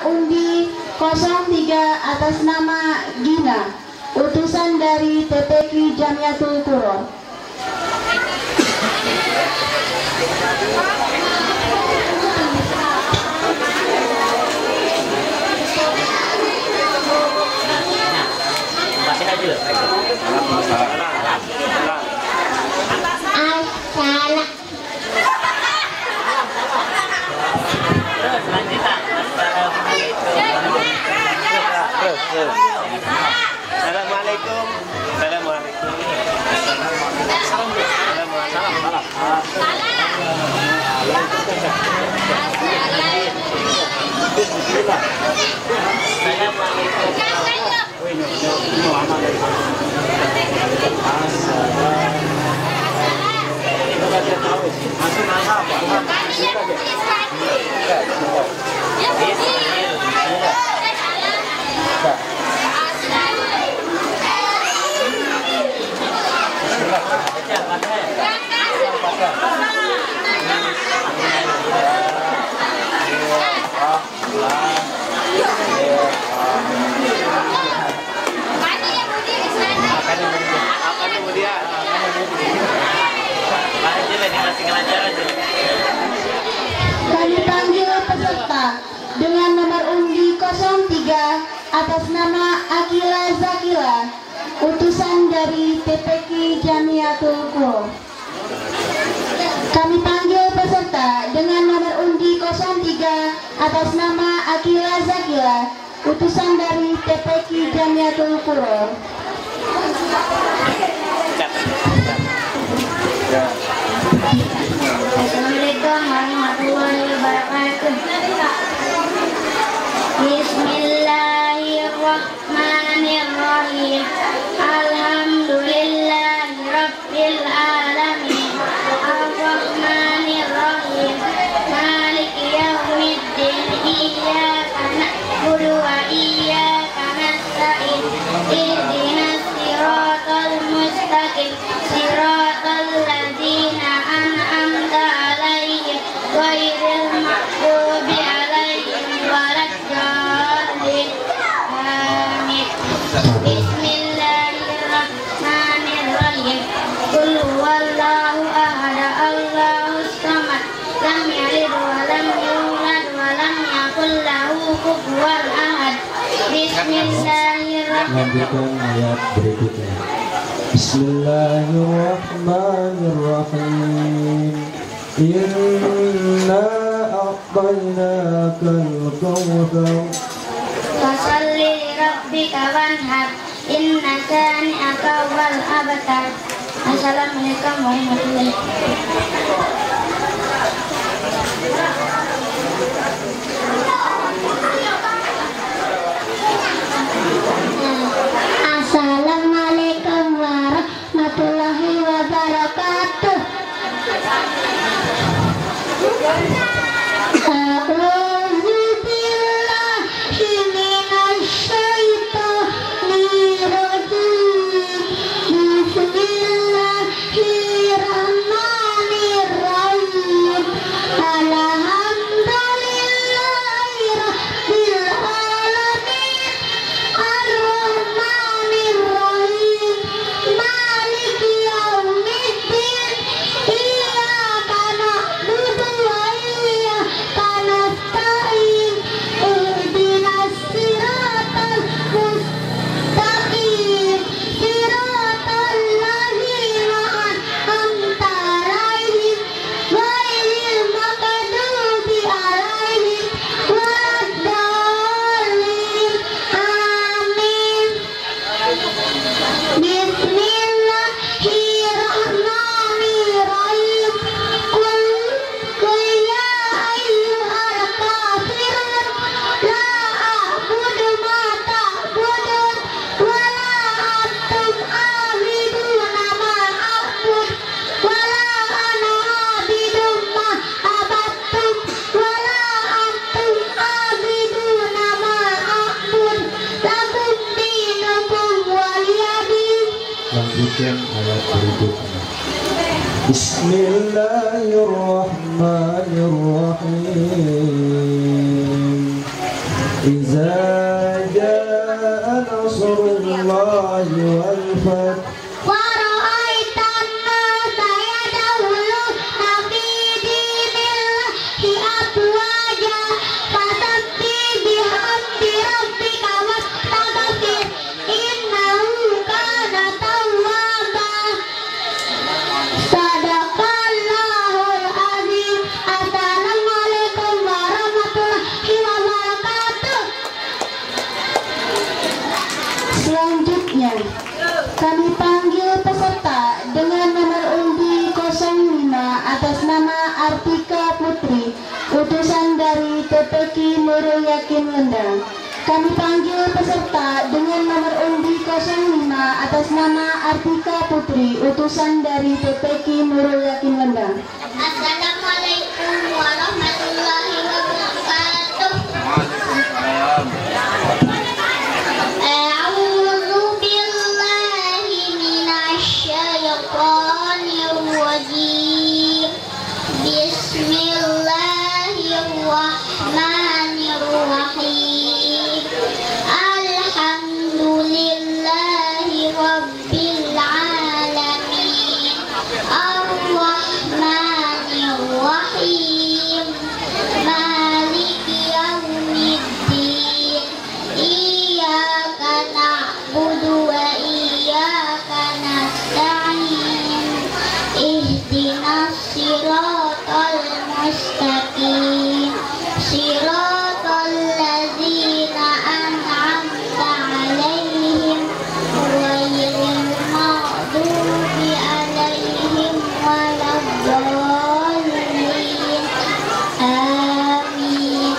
undi 03 atas nama Gina, utusan dari TPQ Jamiatul Qura. Assalamualaikum. Assalamualaikum. Kami panggil peserta dengan nomor undi 03 atas nama Akila Zakila, utusan dari TPQ Jamiatul Qura. Kami panggil peserta dengan nomor undi 03 atas nama Akila Zakila, utusan dari TPQ Jamiatul Qura. Assalamualaikum warahmatullahi wabarakatuh. Bismillahirrahmanirrahim. Alhamdulillahi rabbil alamin. Ar-Rahmanirrahim. Maliki yaumiddin. Iyyaka na'budu wa iyyaka nasta'in. Ihdinas siratal mustaqim. Siratal ladzina an'amta 'alaihim ghairil maghdubi 'alaihim waladdallin. Amin. Bismillahirrahmanirrahim. Qul huwallahu ahad, Allahus samad, lam yalid wa lam yulad wa lam yakul lahu kufuwan ahad. Bismillahirrahmanirrahim. Lanjutkan ayat berikutnya. Bismillahirrahmanirrahim. Inna a'tainakal kautsar. Fasalli li rabbika wanhar. Inna shani'aka wal abtar. Assalamualaikum warahmatullahi Assalamualaikum warahmatullahi wabarakatuh. A'udzu billahi minasyaitonir rajim. Bismillahirrahmanirrahim. Alhamdulillahi rabbil alamin. Ar-Rahmanirrahim. Maliki yaumiddin. Iyyaka na'budu wa iyyaka nasta'in. Ihdinas siratal mustaqim. Siratal ladzina an'amta 'alaihim ghairil maghdubi 'alaihim waladdallin. Amin. Bismillahirrahmanirrahim. Qul ya ayyuhal kafirun la a'budu ma ta'budun wa la antum a'buduna ma a'bud wa la ana a'budu ma abattum wa la antum a'buduna ma a'bud. Lakum dinukum waliyadin. Lanjutkan ayat berikutnya. Bismillahirrahmanirrahim. إذا جاء نصر الله والفتح ورأيت الناس يدخلون في دين الله أفواجا فسبح بحمد ربك واستغفر إنه كان توابا. Sadaqallahul azim. Assalamualaikum warahmatullahi wabarakatuh. Selanjutnya kami panggil peserta dengan nomor undi 05 atas nama Artika Putri, utusan dari TPQ Nurul Yakin Wendang. Kami panggil peserta dengan nomor undi 05 atas nama Artika Putri, utusan dari TPQ Nurul Yakin Wendang. Assalamualaikum warahmatullahi wabarakatuh. A'udzu billahi minasyaitonir rajim. Bismillahirrahmanirrahim. Alhamdulillahi rabbil alamin. Ar-Rahmanir-Rahim. Maliki yaumiddin. Iyyaka na'budu wa iyyaka nasta'in. Ihdinas siratal mustaqim. Siratal ladzina an'amta 'alaihim ghairil maghdubi 'alaihim waladdallin. Amin.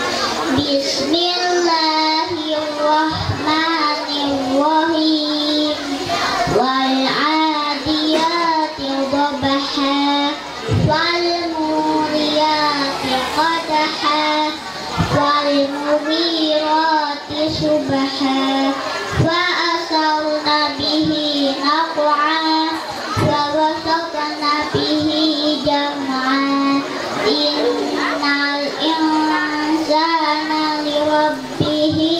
Bismillahirrahmanirrahim. Wal 'adiyati dhabha wal muriyati qadha wal mughirati subha wa asarna bihi naq'a wa wasatna bihi jam'a. Innal insana lirabbihi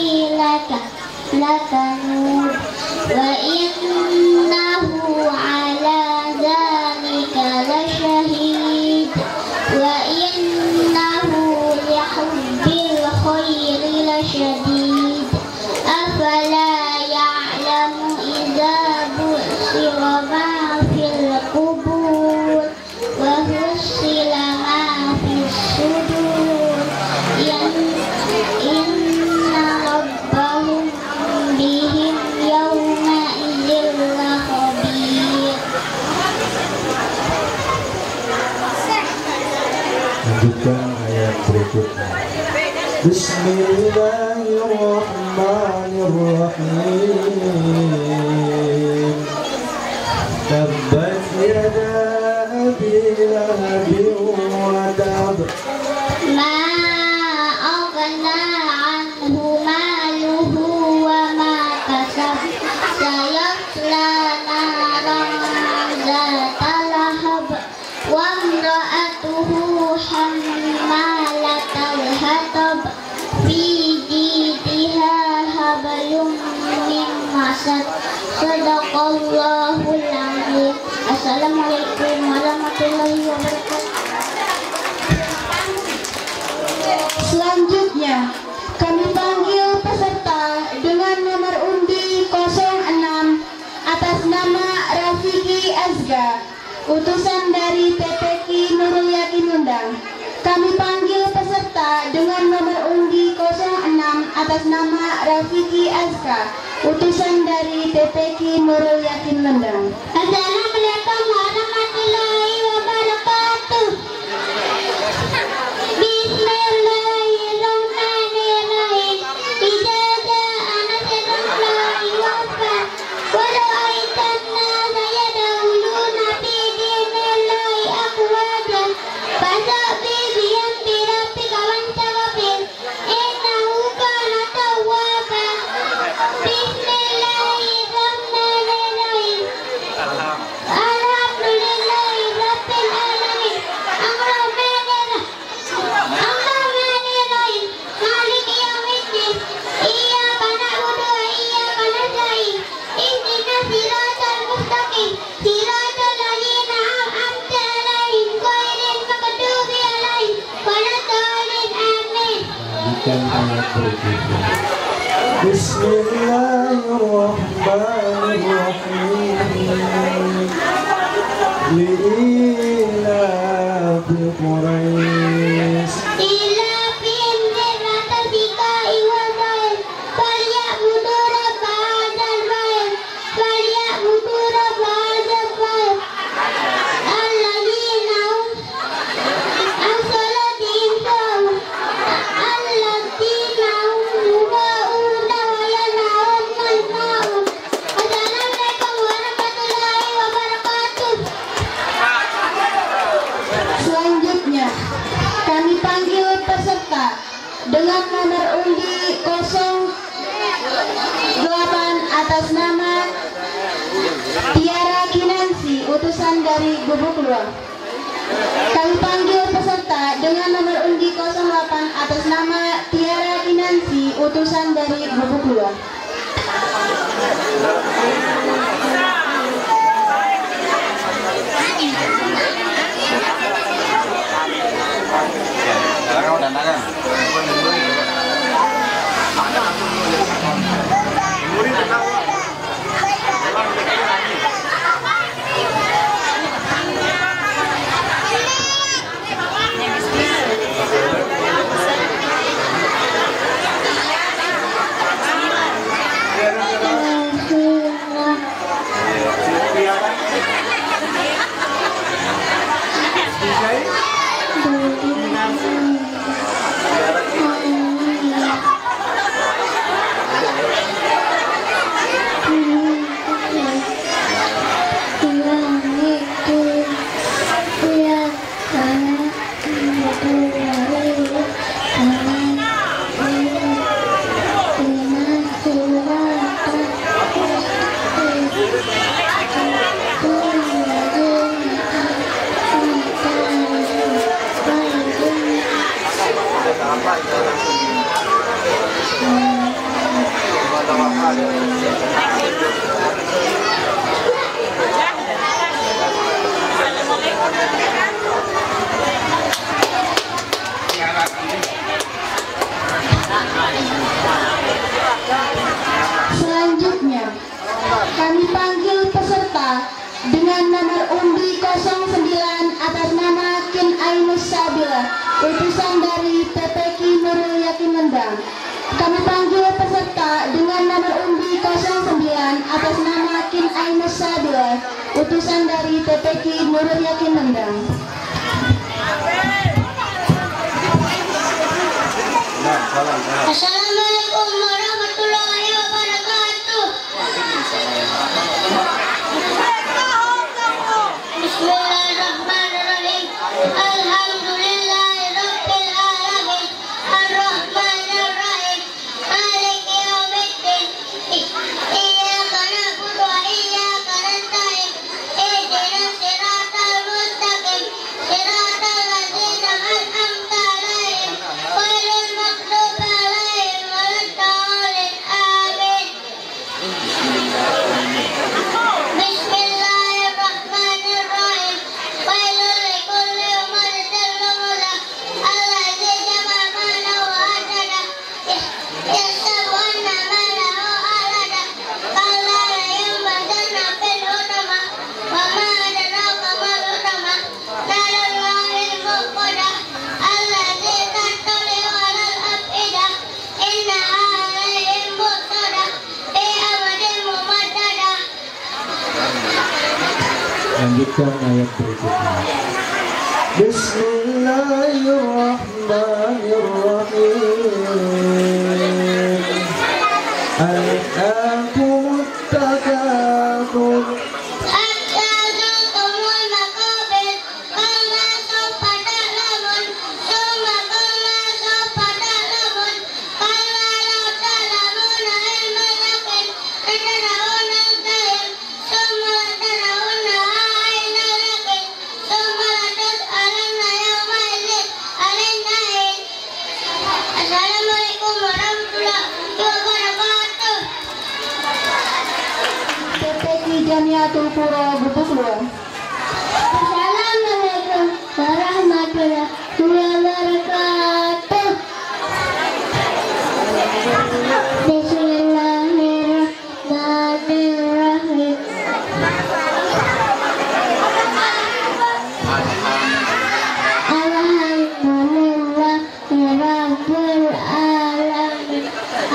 lakanud wa innahu ala dzalika lasyahid wa innahu lihubbil khairi lasyadid. Afala ya'lamu idza bu'sira ma fil qubur wa husila ma fis sudur. Inna rabbahum bihim yawma idzin lakhabir. Lanjutkan ayat berikutnya. Bismillahirrahmanirrahim. Tabbat yada abi lahabin wa tab. Ma aghna anhu maluhu wa ma kasab. Sayasla naran zata lahab wa imra'atuhu hammalatal hatab fi jidiha hablum min masad. Sadaqallahul azim. Assalamualaikum warahmatullahi wabarakatuh. Selanjutnya kami panggil peserta dengan nomor undi 06 atas nama Rafiki Azga, utusan dari TPQ Nurul Yakin Wendang. Kami panggil peserta dengan nomor undi 06 atas nama Rafiki Azga, utusan dari TPQ Nurul Yakin Wendang. Assalamualaikum warahmatullahi wabarakatuh. Bismillahirrahmanirrahim. Idza jaa nasrullahi wal fath wa ra'aitan nasa yadkhuluna fi dinillahi afwaja fasabbih bihamdi rabbika wastaghfir innahu kana tawwaba. Bismillahirrahmanirrahim. Lanjutkan ayat berikutnya. Bismillahirrahmanirrahim. Li'ilaafi Quraisy. Dengan nomor undi 08 atas nama Tiara Kinansi, utusan dari Gubuk Luar. Kami panggil peserta dengan nomor undi 08 atas nama Tiara Kinansi, utusan dari Gubuk Luar. Selanjutnya, kami panggil peserta dengan nomor undi 09 atas nama Kin Ainus Sabila, utusan dari TPQ Nurul Yakin Mendang. Kami panggil peserta dengan nomor undi 09 atas nama Kin Ainus Sabila, utusan dari TPQ Nurul Yakin Mendang. Assalamualaikum warahmatullahi wabarakatuh. Bismillahirrahmanirrahim. Alhamdulillahirabbil alamin. Arrahmanirrahim. Maliki yaumiddin. Iyyaka na'budu wa iyyaka nasta'in. Ihdinas siratal mustaqim. Siratal ladzina an'amta 'alaihim ghairil maghdubi 'alaihim waladdallin. Amin. Bismillahirrahmanirrahim. Wailul likulli humazatin lumazah alladzi jama'a malahu wa addada yahsabu anna malahu akhlada kalla layunbazanna fil hutama wa ma adraka mal hutama narullahil muqada alladzi tattali'u 'alal af'idah innaha 'alaihim muqtadah fi amadin mumaddadah. Lanjutkan ayat berikutnya. Bismillahirrahmanirrahim. Alhaakumut takatsur. Hatta zurtumul maqabir kalla sawfa ta'lamun summa kalla sawfa ta'lamun kalla law ta'lamuna ilmal yaqin latarawunna al-jahim summa latarawunnaha 'ainal yaqin summa latus'alunna yawma idzin 'anil na'im. Assalamualaikum warahmatullahi wabarakatuh. TPQ Jamiatul Qura Gubuk Luar. Assalamualaikum warahmatullahi wabarakatuh. Bismillahirrahmanirrahim. Alhamdulillahirabbil alamin.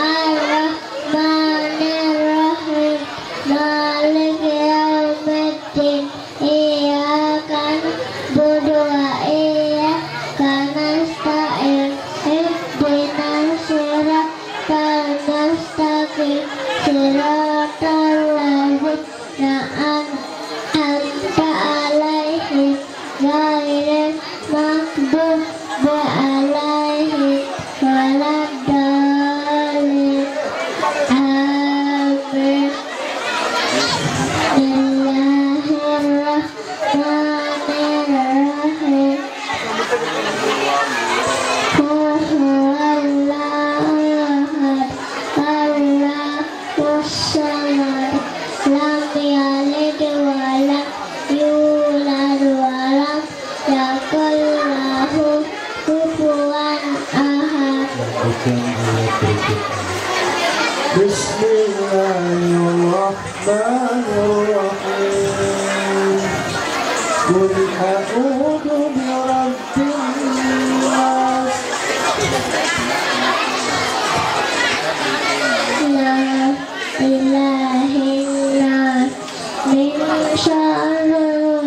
Ar-Rahmanir-Rahim. Maliki yaumiddin. Iyyaka na'budu wa iyyaka nasta'in. Ihdinas siratal mustaqim. Siratal ladzina an'amta 'alaihim ghairil maghdubi 'alaihim waladdallin. Amin. Bismillahirrahmanirrahim. Qul huwallahu ahad. Allahus samad. Lam yalid wa lam yulad wa lam yakul lahu kufuwan ahad. Lanjutkan ayat berikutnya. Bismillahirrahmanirrahim. Qul a'udzu birabbin nas. La ilaha illallah. Min syarri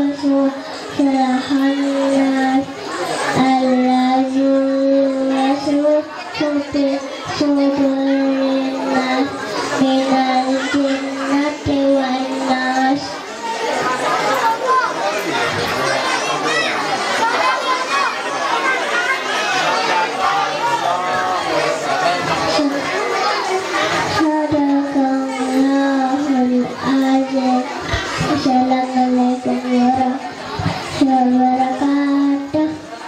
waswasil allazi yuwaswisu fi sudurin nas minal jinnati wan nas. Sadaqallahul azim. Assalamualaikum warahmatullahi wabarakatuh.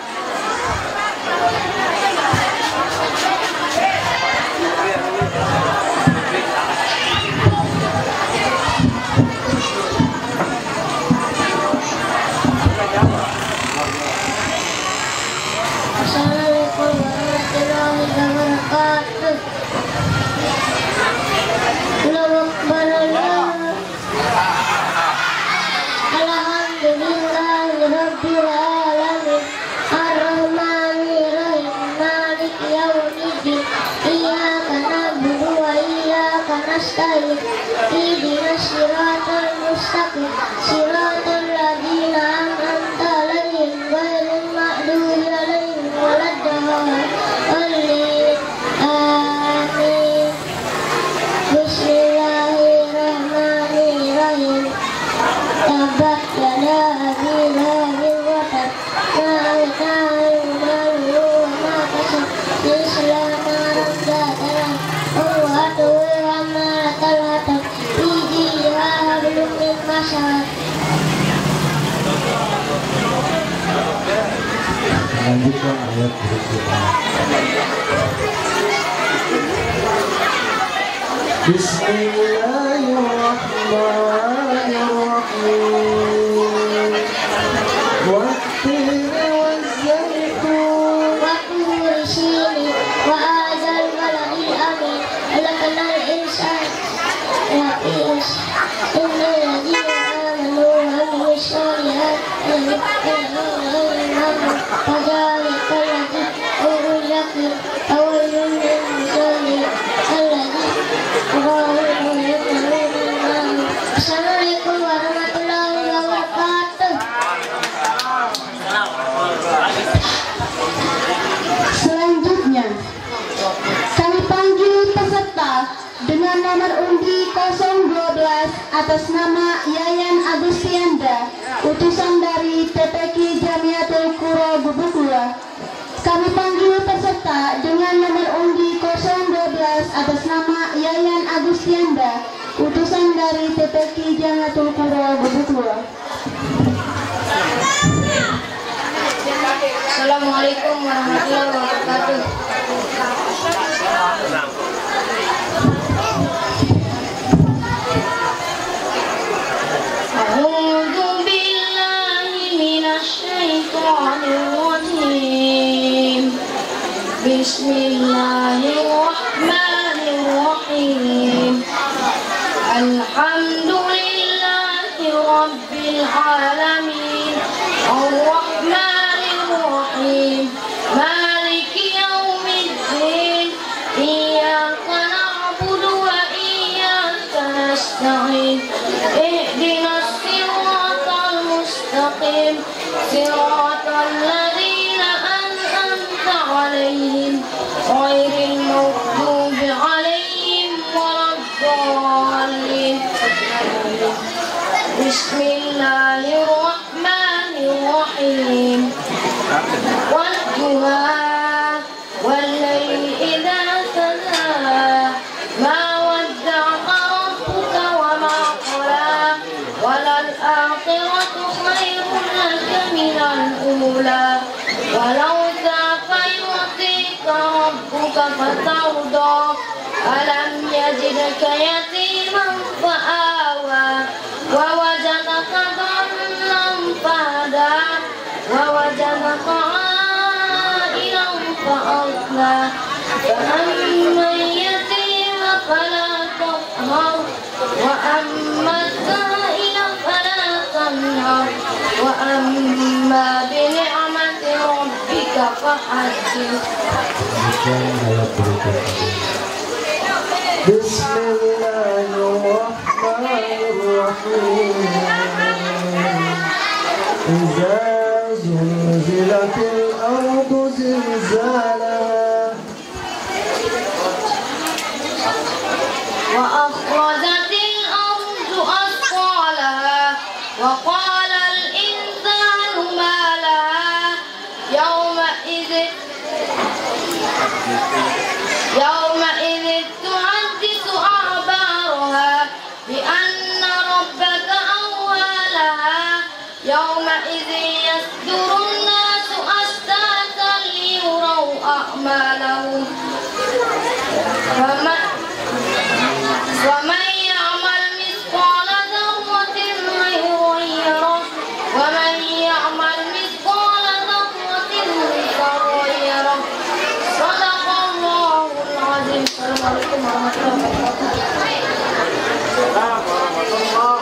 Assalamualaikum warahmatullahi wabarakatuh. Allahu Akbar. Alhamdulillahirabbil alamin. Ar-Rahmanir-Rahim. Maliki yaumiddin. Iyyaka na'budu wa iyyaka nasta'in. Ihdinas siratal mustaqim. Siratal ladzina an'amta 'alaihim ghairil maghdubi 'alaihim waladdallin. Amin. Bismillahirrahmanirrahim. Tabbat yada abi lahabin wa tab. Ma aghnaa anhu wa ma kasab. Yasla naran dhata lahab. Wa hamalatal hatab. Fi jidiha hablum min masad. Lanjutkan ayat berikutnya. Bismillahirrahmanirrahim. Wat-tini waz-zaytun. Wa sini wa hadzal baladil amin. Khalaqnal insana wa innal ladzina amanu wa amilus solihati fadzalika al-fawzul kabir. Awwalul muslimin Assalamualaikum warahmatullahi wabarakatuh. Selanjutnya, kami panggil peserta dengan nomor undi 012 atas nama Yayan Agustianda, utusan dari TPQ Jamiatul Qura Bubukula. Kami panggil peserta dengan nomor undi 012 atas nama Yayan Agustianda, utusan dari TPQ Jamiatul Qura Bubukula. Assalamualaikum warahmatullahi wabarakatuh. A'udzu billahi minasy syaithanir rajim. Bismillahirrahmanirrahim. العالمين الرحمن الرحيم مالك يوم الدين إياك نعبد وإياك نستعين اهدنا الصراط المستقيم صراط الذين أنعمت عليهم غير المغضوب عليهم ولا الضالين بسم الله الرحمن الرحيم والضحى والليل إذا سجى ما ودعك ربك وما قلى وللآخرة خير لك من الأولى ولوسعك يعطيك ربك فترضى ألم يجدك يتيما فآوى ووجدك ضالا فهدى ووجدك عائلا فأغنى فأما اليتيم فلا تقهر وأما السائل فلا تنهر وأما بنعمة ربك فحدث. بسم الله الرحمن الرحيم إذا زلزلت الأرض زلزالها وأخرجت الأرض أثقالها وقال الإنسان ما لها يومئذ تحدث أخبارها بأن ربك أوحى لها يومئذ يصدر الناس أشتاتا ليروا أعمالهم ومن يعمل مثقال ذرة خيرا يره ومن يعمل مثقال ذرة شرا يره صدق الله العظيم. السلام عليكم ورحمة الله وبركاته.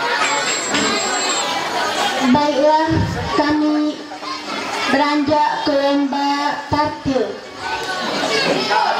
Baiklah, kami beranjak ke lomba tartil.